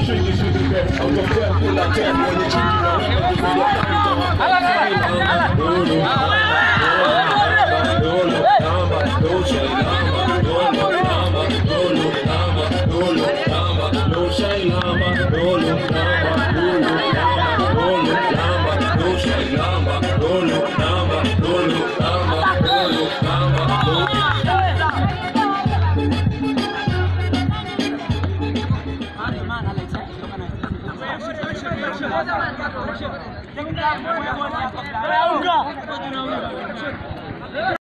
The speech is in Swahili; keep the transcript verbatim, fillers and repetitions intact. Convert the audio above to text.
Shiki shiki bed, out of ten, pull a ten. When you cheat, you know, Jangan